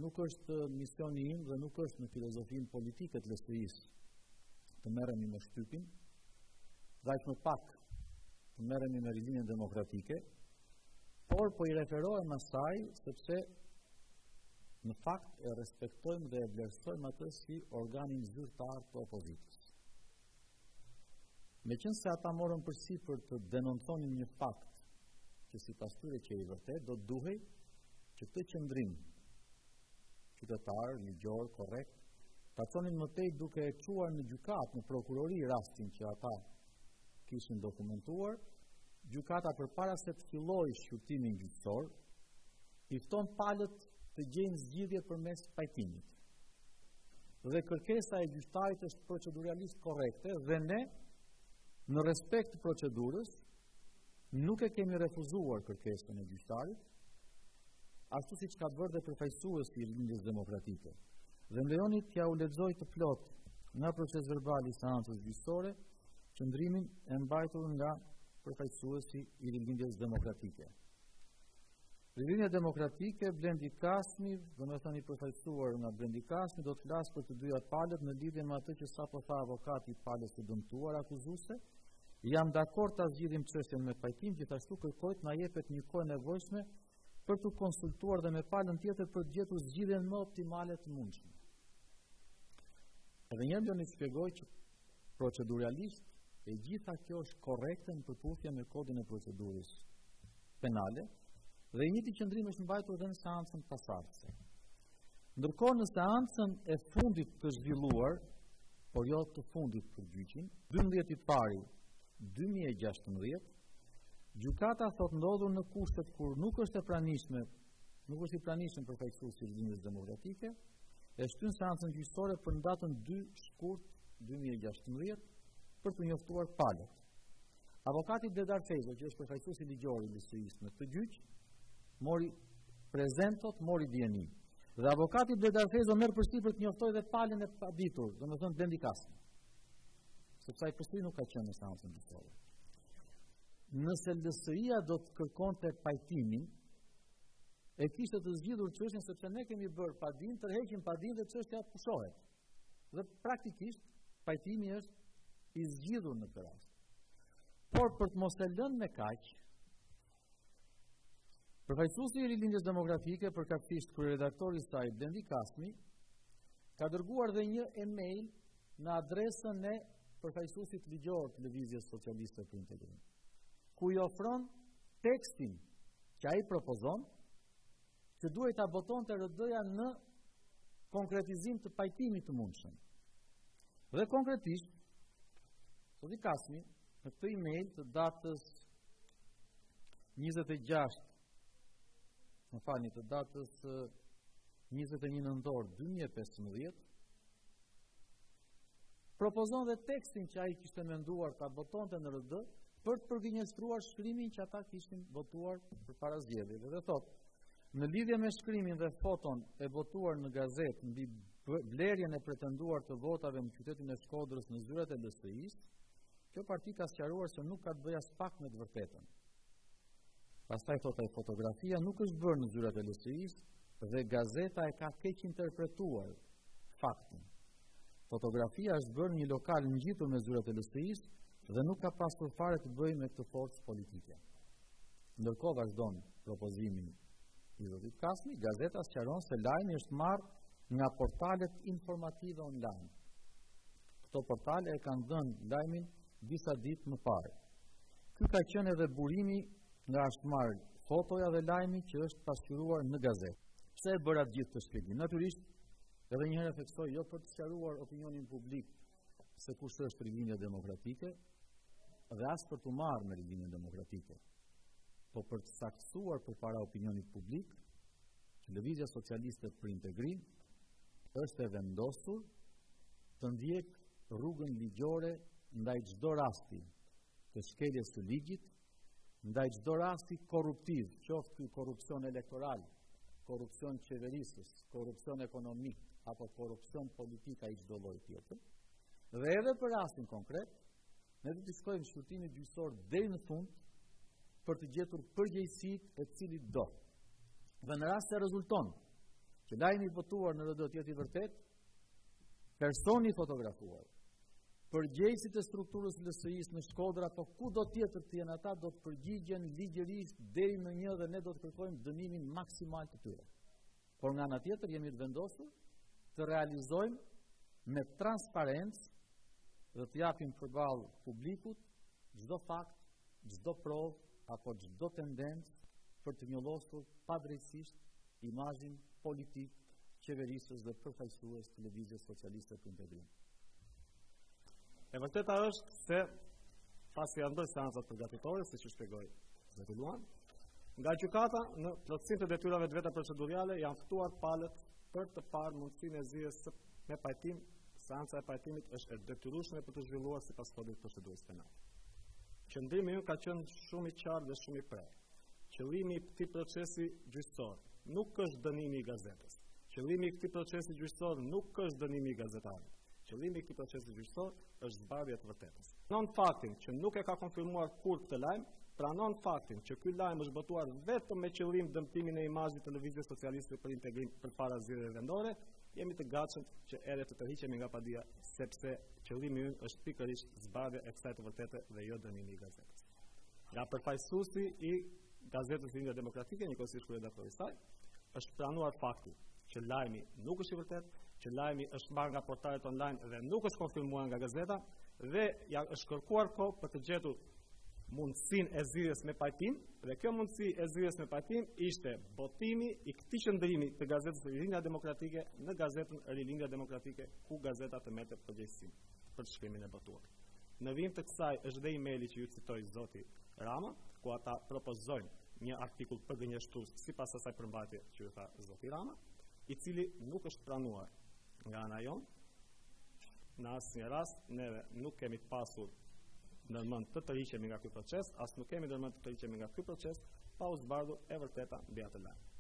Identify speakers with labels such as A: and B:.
A: nuk është misioni im dhe nuk është në filozofinë politike të LSI-s të merremi me shtypin, dhe aq më pak të merremi me rilinjen demokratike, por po i referohem asaj sepse në fakt e respektojmë dhe e vlerësojmë atë si organin zyrtar të opozitës. Meqense ata morën përsipër të denonconin një fakt që sipas tyre që i vërtet, do duhej që këtë qëndrim qytetar, ligjor, korrekt, ta çonin më tej duke e çuar në gjykatë, në prokurori rastin që ata kishin dokumentuar. Gjykata përpara se të fillojë shqyrtimin gjyqësor, i fton palët të gjejnë zgjidhje përmes pajtimit. Dhe kërkesa e gjyqtarit është proceduralisht korrekte dhe ne, në respekt të procedurës, nuk e kemi refuzuar kërkesën e gjyqtarit, ashtu siç ka bërë dhe përfaqësuesi i Rilindjes Demokratike. Dhe më lejoni t'ja u lexoj të plot nga proces verbal i seancës gjyqësore, qëndrimin e mbajtur nga përfaqësuesi i Rilindjes Demokratike. Rilindja Demokratike, Blendi Kasmi, domethënë i përfaqësuar nga Blendi Kasmi, do të flasë për të dyja palët në lidhje me atë që sapo tha avokati i palës së dëmtuar akuzuese. Jam dakord ta zgjidhim çështjen me pajtim, gjithashtu kërkoj të na jepet një kohë nevojshme për të konsultuar dhe me palën tjetër për të gjetur zgjidhjen më optimale të mundshme. Edhe një do të shpjegoj që proceduralisht e gjitha kjo është korrekte në përputhje me kodin e procedurës penale dhe i njëjti qëndrim është mbajtur edhe në seancën pasardhëse. Ndërkohë në seancën e fundit të zhvilluar, por jo të fundit për gjyqin, 12 i pari 2016, gjykata thot ndodhur në kushtet kur nuk është i pranishëm përfaqësuesi i Rilindjes Demokratike, e shtyn seancën gjyqësore për datën 2 shkurt 2016 për të njoftuar palët. Avokati Dedar Feyzo, që është përfaqësuesi ligjor i LSI-s në këtë gjyq, mori prezentot, mori dieni. Dhe avokati Dedar Feyzo merr përsipër të njoftojë dhe palën e paditur, domethënë Blendi Kasmi. Sepse ai përsëri nuk ka qenë në seancën gjyqësore. Nëse LSI-a do të kërkonte pajtimin, e kishte të zgjidhur çështjen sepse ne kemi bërë padin, tërheqim padin dhe çështja pushohet. Dhe praktikisht pajtimi është i zgjidhur në këtë rast. Por për të mos e lënë me kaq, përfaqësuesi i Rilindjes Demokratike, përkatësisht kryeredaktori i saj Blendi Kasmi, ka dërguar dhe një email në adresën e përfaqësuesit ligjor të Lëvizjes Socialiste për Integrim, ku i ofron tekstin që ai propozon, që duhet ta botonte RD-ja në konkretizim të pajtimit të mundshëm. Dhe konkretisht, Blendi Kasmi, në këtë email të datës 21 nëntor 2015, propozon dhe tekstin që ai kishte menduar ta botonte në RD për të përgjigjëstruar shkrimin që ata kishin votuar përpara zgjedhjeve. Dhe thotë, në lidhje me shkrimin dhe foton e votuar në gazetë mbi blerjen e pretenduar të votave në qytetin e Shkodrës në zyrat e LSI-s, kjo parti ka sqaruar se nuk ka të bëjë as pak me të vërtetën. Pastaj thotë, fotografia nuk është bërë në zyrat e LSI-s dhe gazeta e ka keq interpretuar faktin. Fotografia është bërë në një lokal ngjitur me zyrat e LSI-s dhe nuk ka pasur fare të bëjë me këtë forcë politike. Ndërkohë vazhdon propozimin i Zodit Kasmi, gazeta sqaron se lajmi është marrë nga portalet informative online. Këto portale e kanë dhënë lajmin disa ditë më parë. Ky ka qenë edhe burimi nga është marrë fotoja dhe lajmi që është pasqyruar në gazetë. Pse e bëra gjithë të shpjegim? Natyrisht, edhe një herë theksoj, jo për të sqaruar opinionin publik se kush është Rilindja Demokratike, dhe as për të marrë me Rilindjen Demokratike, po për të saktësuar përpara opinionit publik që Lëvizja Socialiste për Integrim është e vendosur të ndjek rrugën ligjore ndaj çdo rasti të shkeljes së ligjit, ndaj çdo rasti korruptiv, qoftë ky korrupsion elektoral, korrupsion qeverisës, korrupsion ekonomik apo korrupsion politik ai çdo lloj tjetër. Dhe edhe për rastin konkret, ne do të shkojmë shqyrtimin gjyqësor deri në fund për të gjetur përgjegjësitë e cilit do. Dhe në rast se rezulton që lajmi votuar në RD të jetë i vërtet, personi fotografuar, përgjegjësit e strukturës LSI-s në Shkodër apo kudo tjetër të jenë ata do të përgjigjen ligjërisht deri në 1 dhe ne do të kërkojmë dënimin maksimal të tyre. Por nga ana tjetër jemi të vendosur të realizojmë me transparencë dhe të japim përballë publikut çdo fakt, çdo provë apo çdo tendencë për të njollosur padrejtisht imazhin politik qeverisës dhe përfaqësues të Lëvizjes Socialiste për Integrim.
B: E vërteta është se pasi janë bërë seancat përgatitore, siç u shpjegoi zoti Luan, nga gjykata në plotësim të detyrave të veta procedurale janë ftuar palët për të parë mundësinë e zgjedhjes me pajtim. Seanca e pajtimit është e detyrueshme për të zhvilluar sipas kodit të procedurës penale. Qëndrimi ynë ka qenë shumë i qartë dhe shumë i prerë. Qëllimi i këtij procesi gjyqësor nuk është dënimi i gazetës. Qëllimi i këtij procesi gjyqësor nuk është dënimi i gazetarit. Qëllimi i këtij procesi gjyqësor është zbardhja e vërtetës. Pranon faktin që nuk e ka konfirmuar kur këtë lajm, pranon faktin që ky lajm është botuar vetëm me qëllim dëmtimin e imazhit të Lëvizjes Socialiste për Integrim përpara zgjedhjeve vendore, jemi të gatshëm që edhe të tërhiqemi nga padia, sepse qëllimi ynë është pikërisht zbardhja e kësaj të vërtete dhe jo dënimi i gazetës. Nga përfaqësuesi i gazetës Lindja Demokratike, njëkohësisht kryeredaktori i saj, është pranuar fakti që lajmi nuk është i vërtetë, që lajmi është marrë nga portalet online dhe nuk është konfirmuar nga gazeta dhe ja është kërkuar kohë për të gjetur mundësinë e zgjedhjes me pajtim, dhe kjo mundësi e zgjedhjes me pajtim ishte botimi i këtij qëndrimi të gazetës Rilindja Demokratike në gazetën Rilindja Demokratike, ku gazeta të merrte përgjegjësinë për shkrimin e botuar. Në vim të kësaj është dhe emaili që ju citoi zoti Rama, ku ata propozojnë një artikull përgënjeshtues sipas asaj përmbajtje që ju tha zoti Rama, i cili nuk është pranuar nga ana jonë. Në asnjë rast neve nuk kemi pasur ndërmend të tërhiqemi nga ky proces, as nuk kemi ndërmend të tërhiqemi nga ky proces pa u zbardhur e vërteta mbi atë lajm.